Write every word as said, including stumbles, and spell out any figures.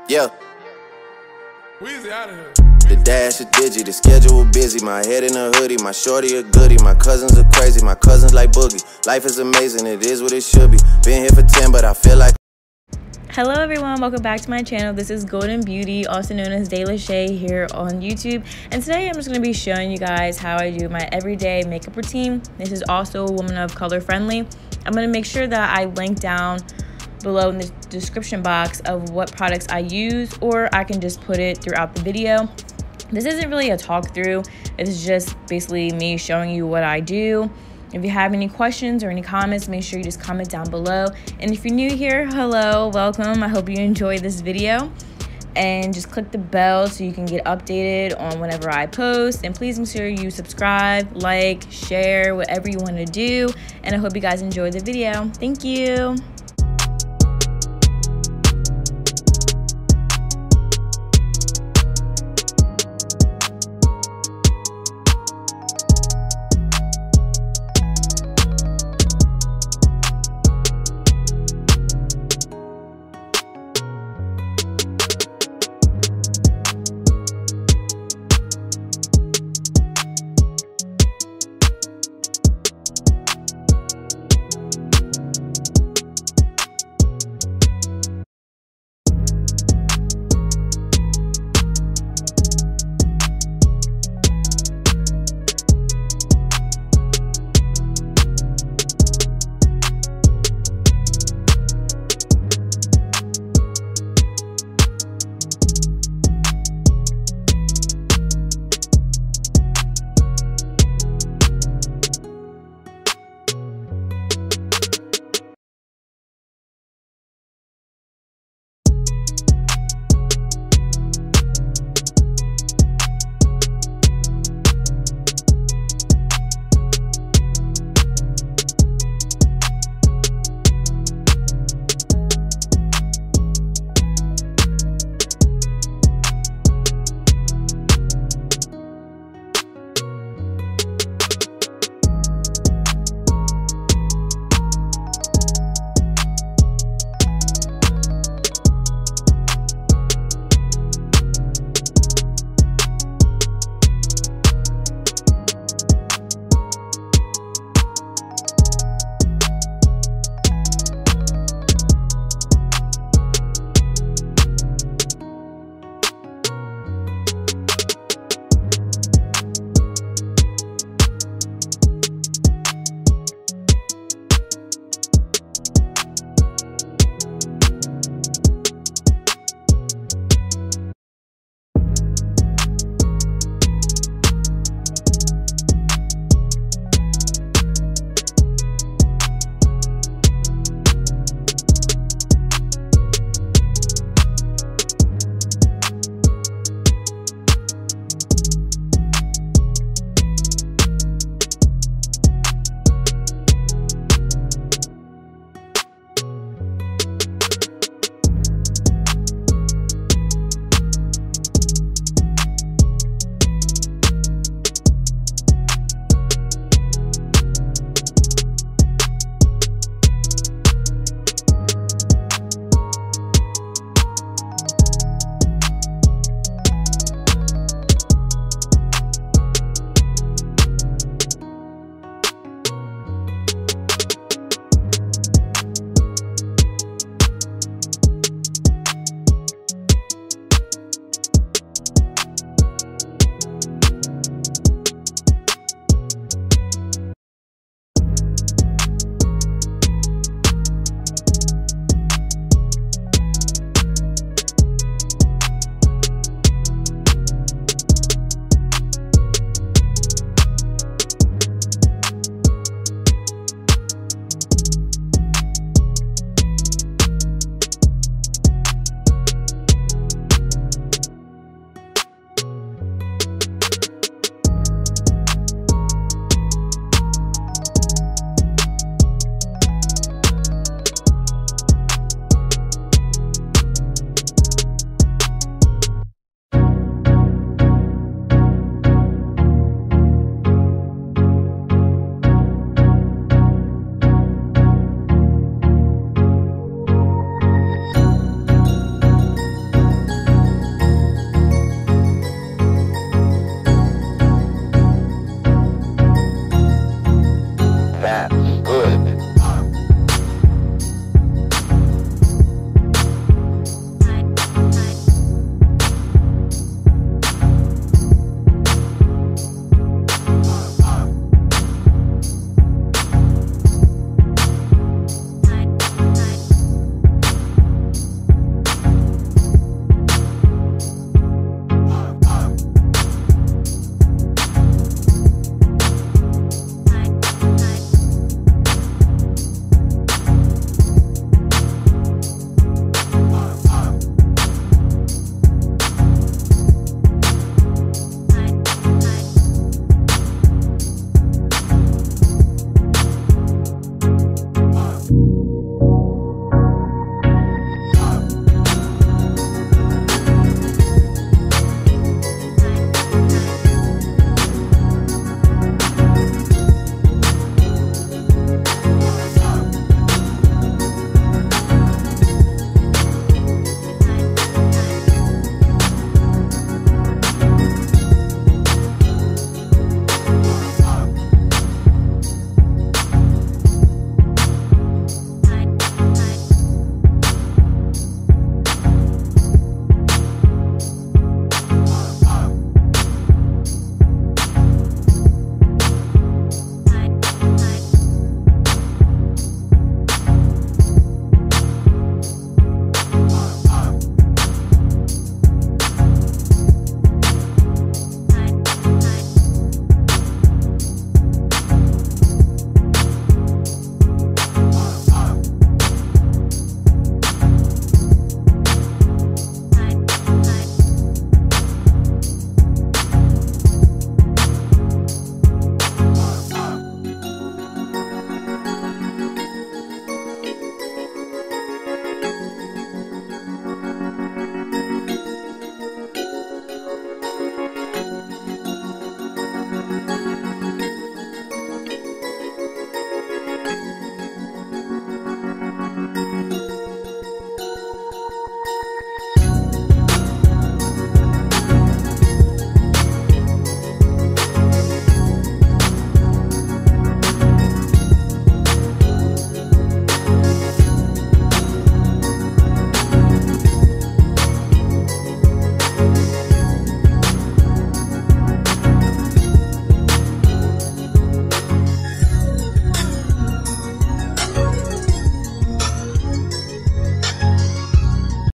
Yeah. Weezy out of here. The dash a digi, the schedule busy. My head in a hoodie, my shorty a goodie. My cousins are crazy, my cousins like boogie. Life is amazing, it is what it should be. Been here for ten, but I feel like. Hello everyone, welcome back to my channel. This is Golden Beauty, also known as DeLaShay, here on YouTube. And today I'm just going to be showing you guys how I do my everyday makeup routine. This is also Woman of Color friendly. I'm going to make sure that I link down below in the description box of what products I use, or I can just put it throughout the video. This isn't really a talk through, it's just basically me showing you what I do. If you have any questions or any comments, make sure you just comment down below. And if you're new here, hello, welcome. I hope you enjoyed this video. And just click the bell so you can get updated on whenever I post. And please make sure you subscribe, like, share, whatever you want to do. And I hope you guys enjoyed the video. Thank you.